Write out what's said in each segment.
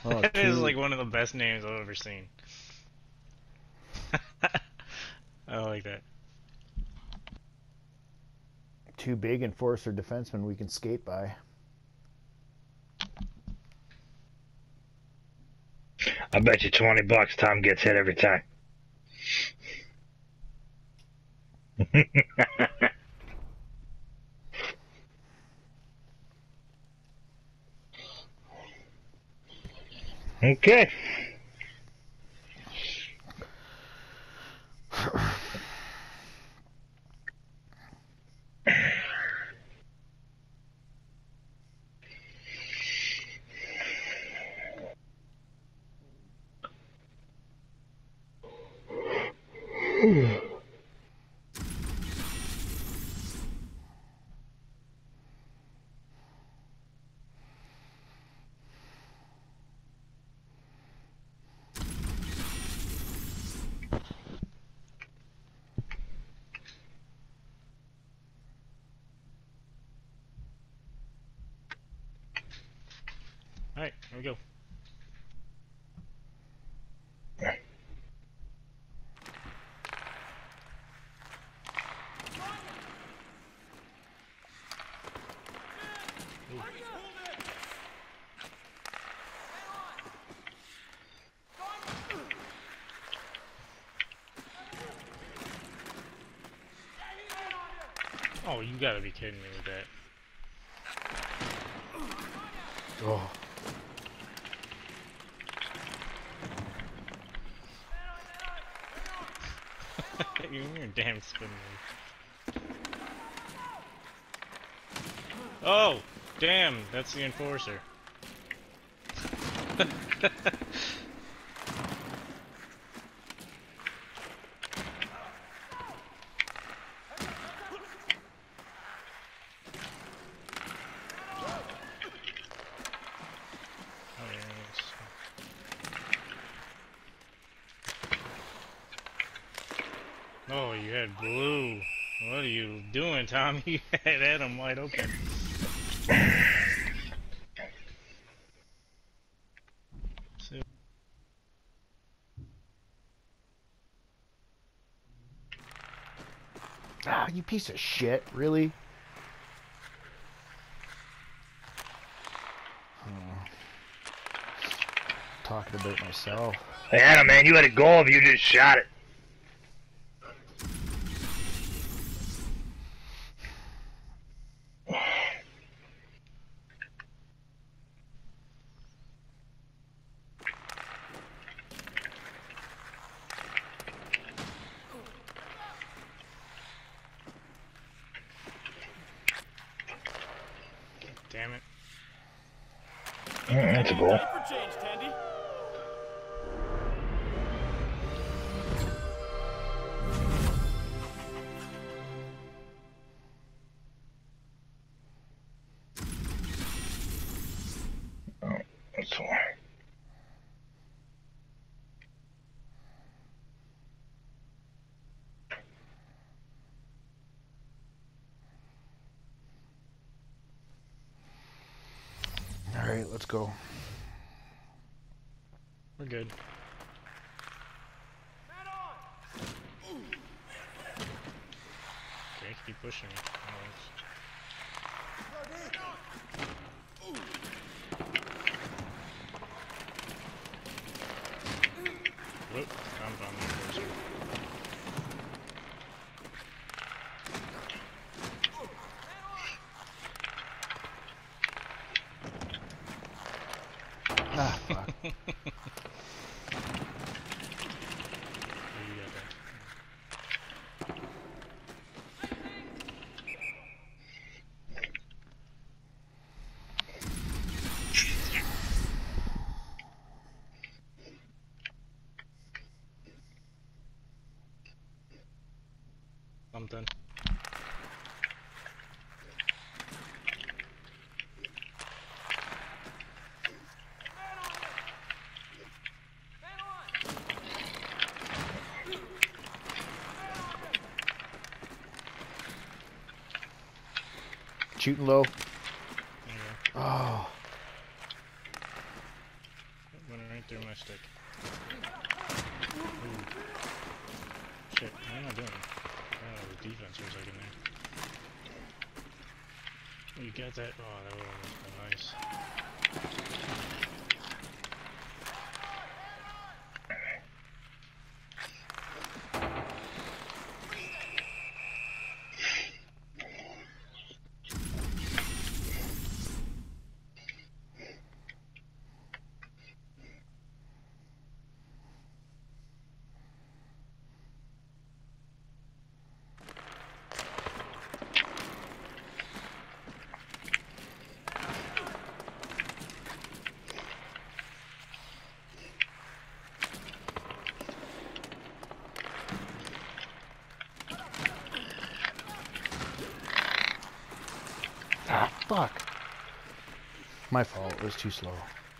Oh, That is like two, one of the best names I've ever seen. I like that. two big enforcer defensemen we can skate by. I bet you $20 Tom gets hit every time. Okay. Alright, here we go. Ooh. Oh, you gotta be kidding me with that. Oh, You're damn spin move. Oh! Damn, that's the enforcer. Oh, yeah, oh, you had blue. What are you doing, Tommy? You had Adam wide open. So, ah, you piece of shit! Really? Oh, talking about myself. Hey, Adam, man, you had a goal if you just shot it. damn it. That's a goal. Oh, that's all. All right, let's go. We're good. Okay, keep pushing me. Whoop, I'm on the enforcer. Ah, fuck. Oh, you got that. Something. Shooting low. There you Oh, through my stick. Ooh. Shit, what am I doing? Oh, the defense for a second there. You got that? Oh, that would almost been nice. Ah, fuck. My fault. It was too slow.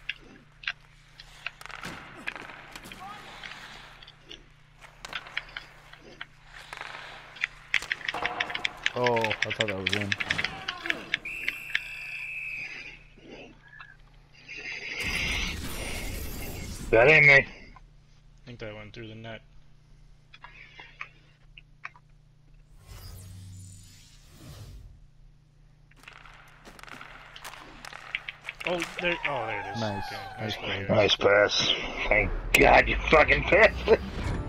Oh, I thought that was in. That ain't me. I think that went through the net. Oh, there it is. Nice. Okay, Nice play. play. Nice pass. Thank God you fucking passed it.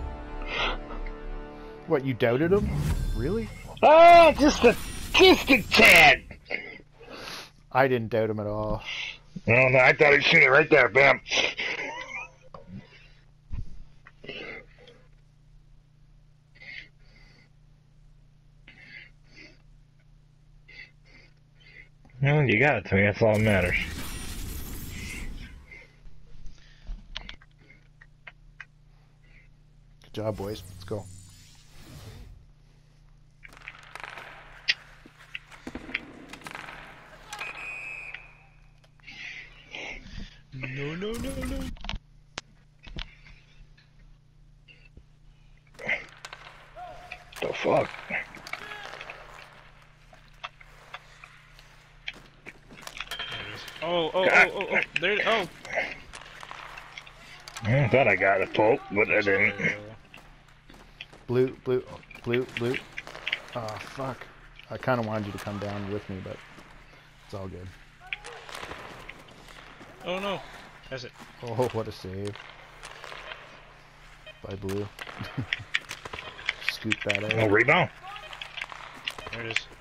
What, you doubted him? Really? Oh, just a tad. I didn't doubt him at all. No, no, I thought I'd seen it right there, bam. Well, you got it to me. That's all that matters. Good job, boys. Let's go. No, no, no, no. The fuck? Oh, there, oh. I thought I got a poke, but I didn't. Blue. Oh, fuck. I kind of wanted you to come down with me, but it's all good. Oh no, that's it. Oh, what a save. By Blue. Scoop that No out. rebound. There it is.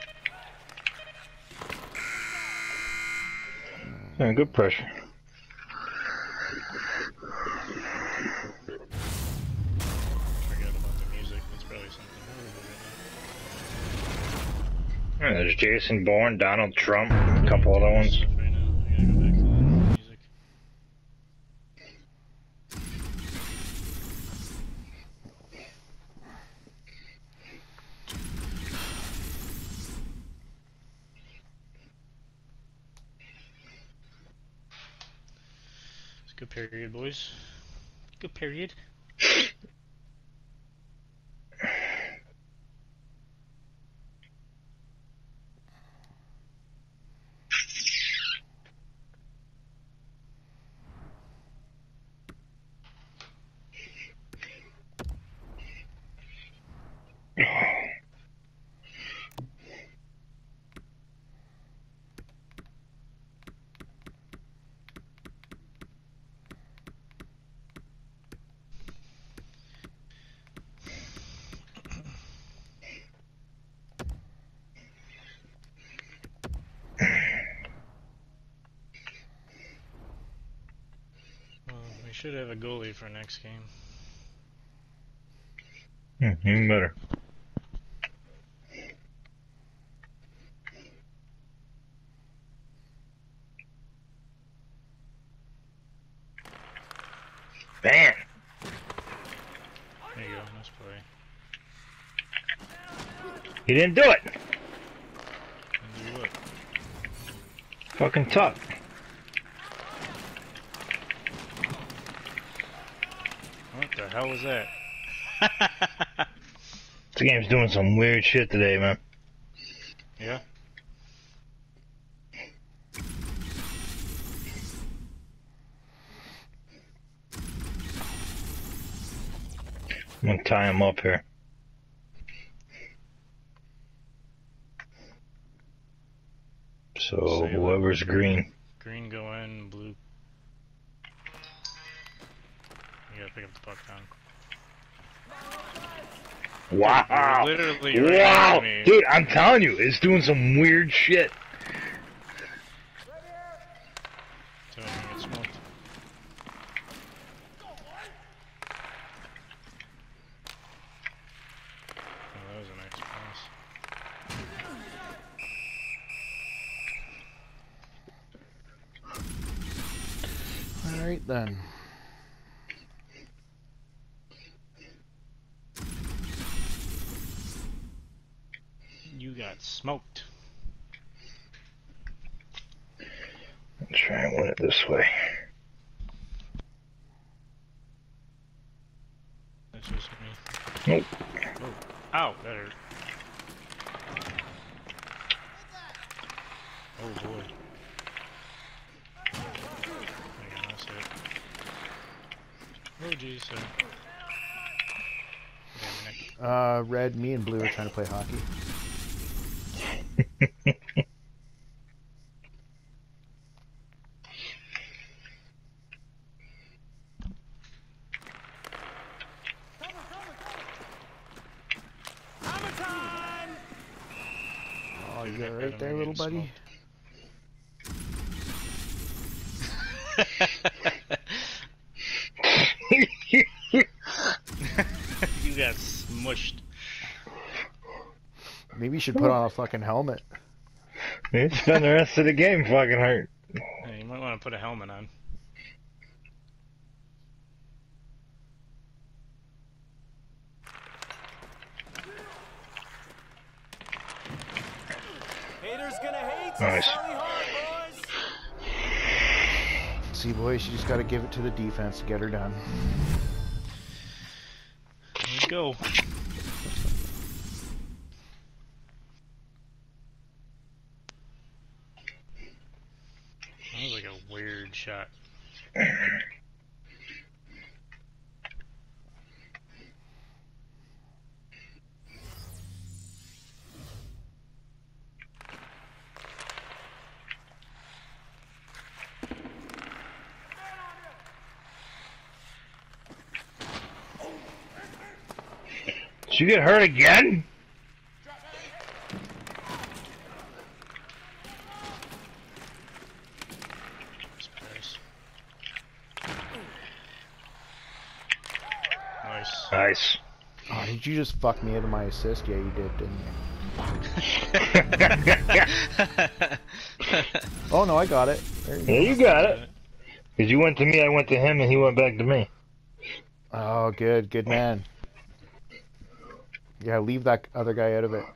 Yeah, good pressure. Forget about the music. It's probably something horrible right now. Yeah, there's Jason Bourne, Donald Trump, a couple other ones. Right now. I gotta go back to the music. It's a good period, boys. Good period. Well, we should have a goalie for next game. Even better. Man, There you go. Nice play. he didn't do it. And do what? Fucking tough. What the hell was that? This game's doing some weird shit today, man. Yeah. I'm gonna tie him up here. So Save it. whoever's green. Green go in, blue. You gotta pick up the puck down. Wow! You're literally right Wow! next to me. Dude, I'm telling you, it's doing some weird shit. So I can get smoked. Oh, that was a nice pass. All right then. You got smoked. Let's try and win it this way. That's just me. Nope. Oh. Ow, that hurt. Oh boy. Yeah, that's it. Oh geez, sir. Damn, Nick. Red, me and blue are trying to play hockey. Oh, you got it right there, little buddy. You got smushed. Maybe you should put on a fucking helmet. You spend the rest of the game fucking hurt. Hey, you might want to put a helmet on. Haters gonna hate. Nice. Sally hard, boys. See, boys, you just got to give it to the defense to get her done. Let's go. That was like a weird shot. Did you get hurt again? Surprise. Nice. Nice. Oh, did you just fuck me out of my assist? Yeah, you did, didn't you? Oh, no, I got it. There you go. Yeah, you got it. Because you went to me, I went to him, and he went back to me. Oh, good. Good man. Yeah, leave that other guy out of it.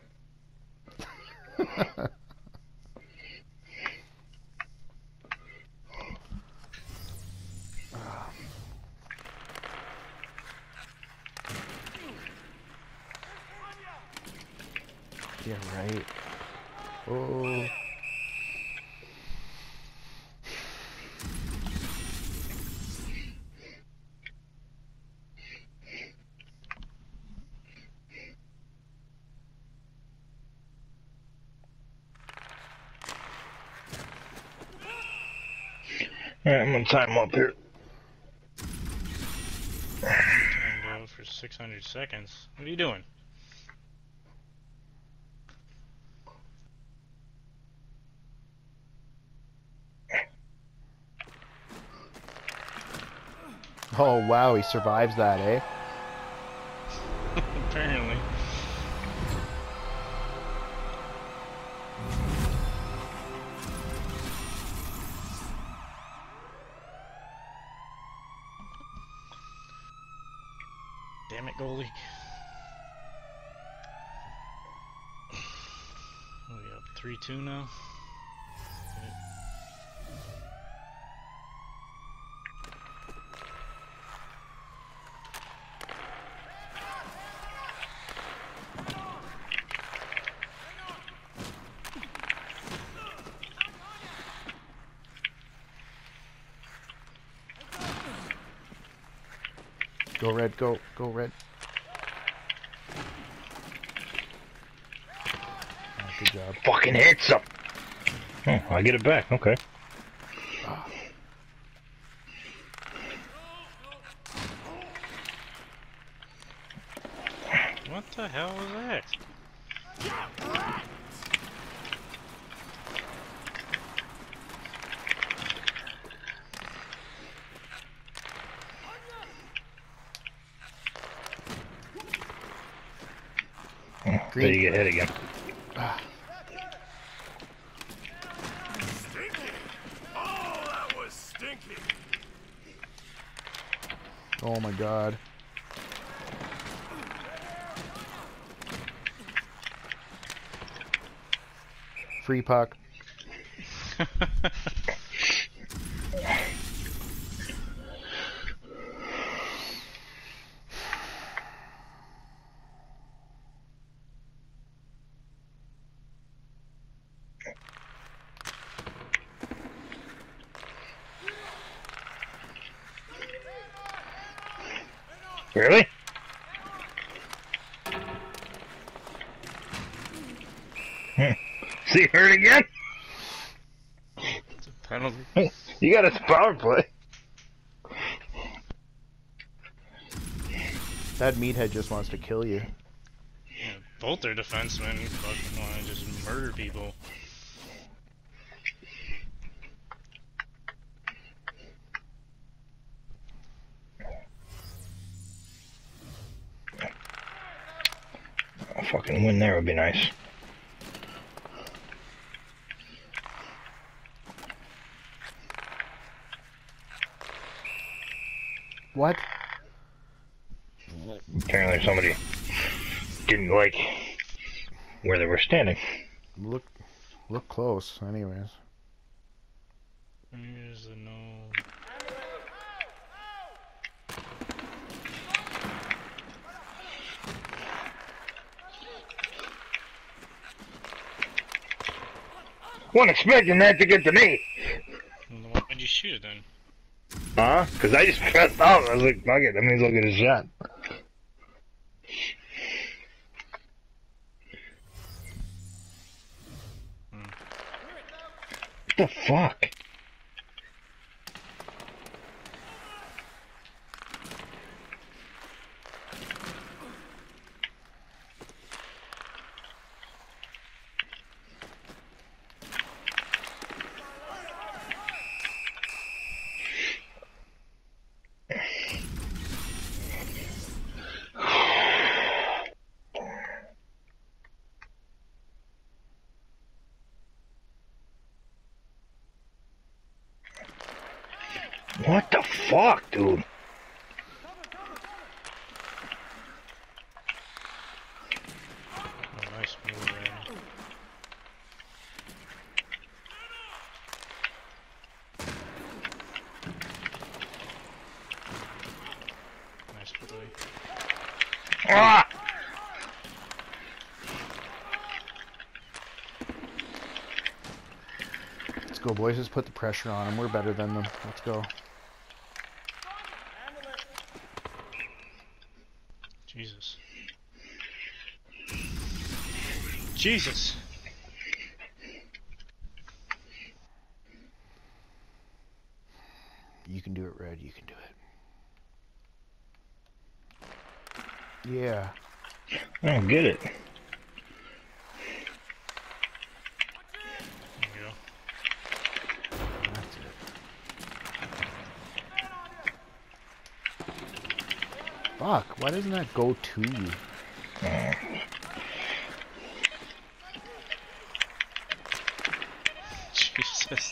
Yeah, right. Oh. Alright, I'm gonna time him up here. Timed out for 600 seconds. What are you doing? Oh, wow, he survives that, eh? Apparently. Damn it, goalie. We up 3-2 now. Go red, go red. Good job. Fucking hits him. Oh, I get it back. Okay. What the hell was that? So you get hit again. Stinky. Oh, that was stinky. Oh my god. Free puck. Really? See, hurt again? It's a penalty. You got a power play. That meathead just wants to kill you. Yeah, both their defensemen fucking want to just murder people. A fucking win there would be nice. What? Apparently somebody didn't like where they were standing. Look close, anyways. Here's the no. Wasn't expecting that to get to me. Why did you shoot it then? Huh? Because I just pressed out. I was like, fuck it, let me look at his shot. What the fuck? What the fuck, dude? Oh, nice move there. Nice play. Ah! Let's go, boys. Let's put the pressure on them. We're better than them. Let's go. Jesus. Jesus. You can do it, Red. You can do it. Yeah. I don't get it. There you go. That's it. Fuck. Why doesn't that go to you? Jesus.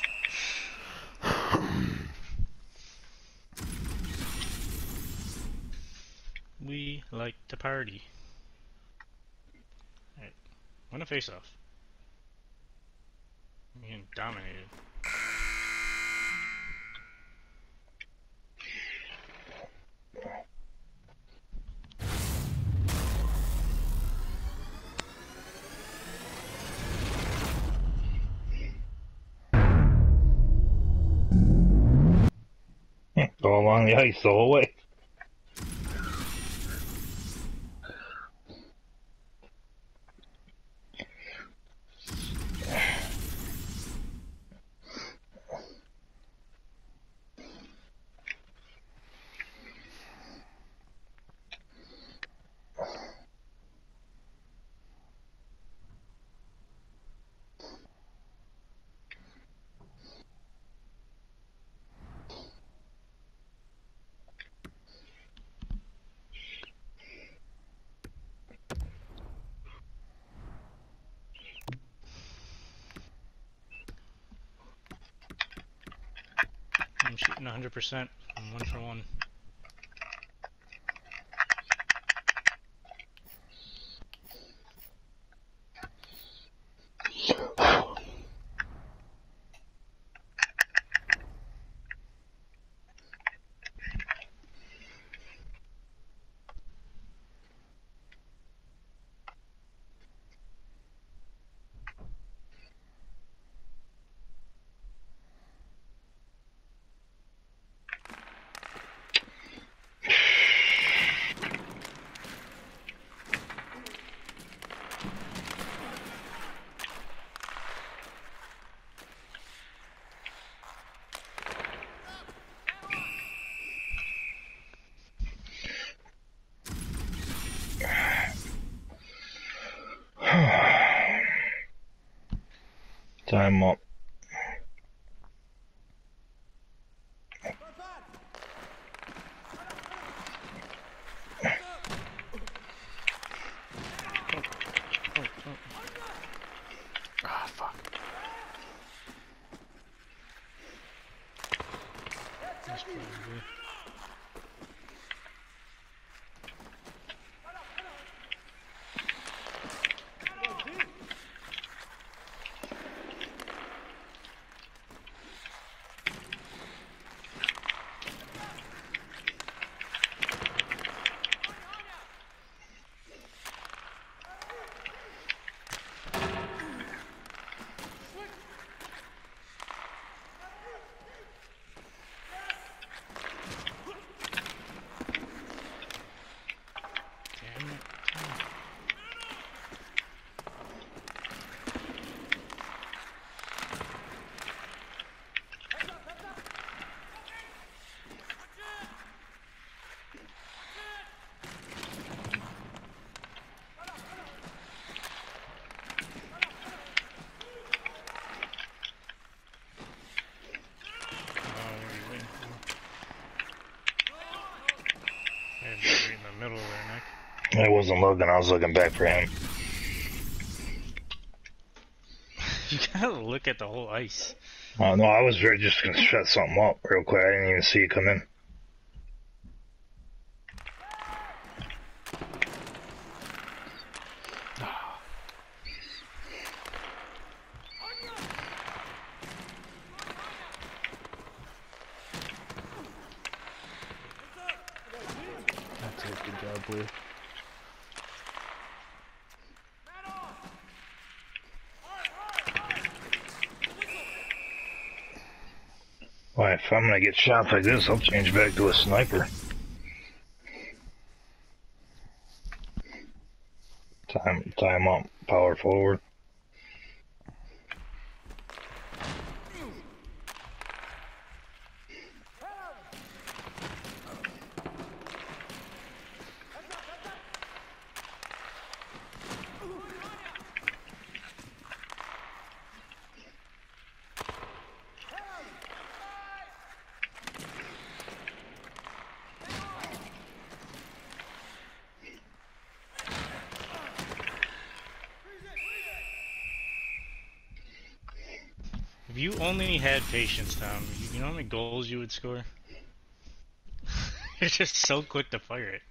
We like to party. Alright. Win a face off. Being dominated. Go along the ice the whole way. shooting 100%. I'm 1 for 1. Time up. Ah, fuck. That's probably. Damn it. What are you waiting for? I had to be right in the middle there, Nick. I wasn't looking, I was looking back for him. You gotta look at the whole ice. No, I was ready just gonna shut something up real quick. I didn't even see it come in. That's it. Good job, Blue. Why, if I'm gonna get shots like this, I'll change back to a sniper. Time up, power forward. If you only had patience, Tom, you know how many goals you would score? You're just so quick to fire it.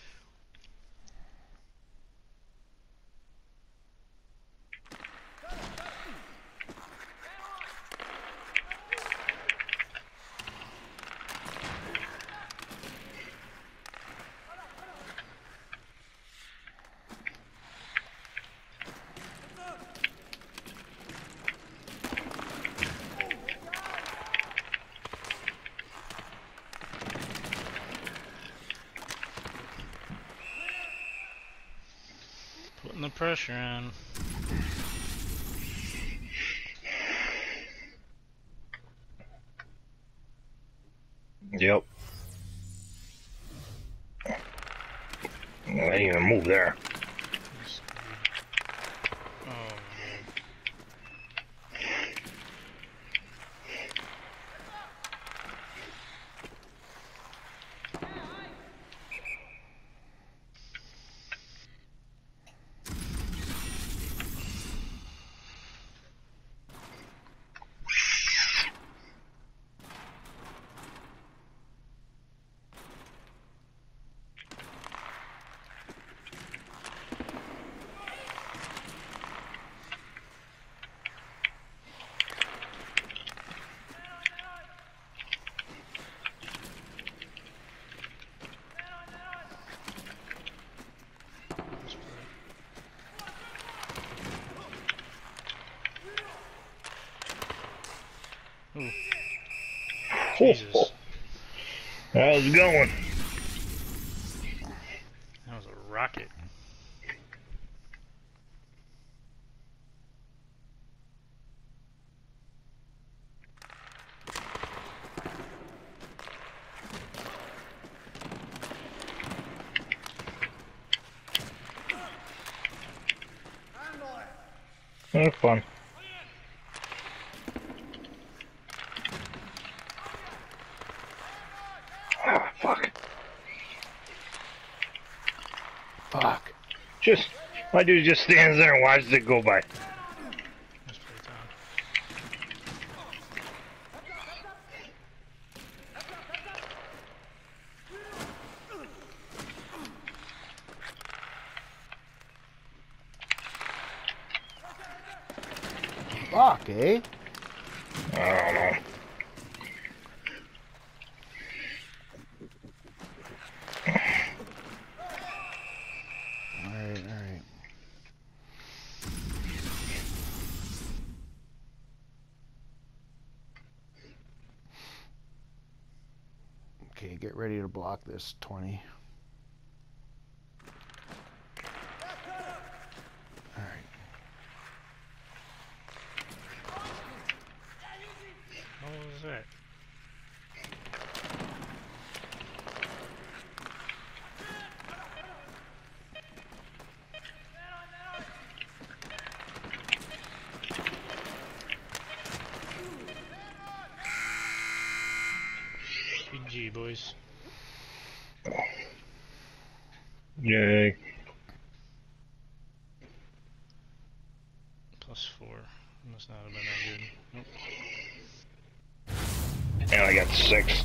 Putting the pressure on. Yep. I didn't even move there. Oh, man. Ooh. Oh, Jesus. how's it going? That was a rocket. That's fun. Ah, fuck. Fuck. Just, my dude just stands there and watches it go by. Let's play Tom. Fuck, eh? I don't know. Alright, alright. Okay, get ready to block this 20. Alright. What was that? GG, boys. Yay. +4. Must not have been that good. Nope. And I got 6.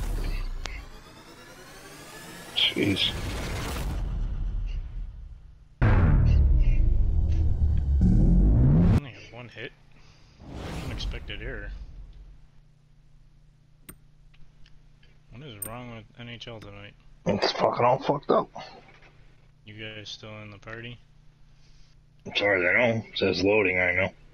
Jeez. Only had 1 hit. Unexpected error. What is wrong with NHL tonight? It's fucking all fucked up. You guys still in the party? As far as I know, it says loading right now.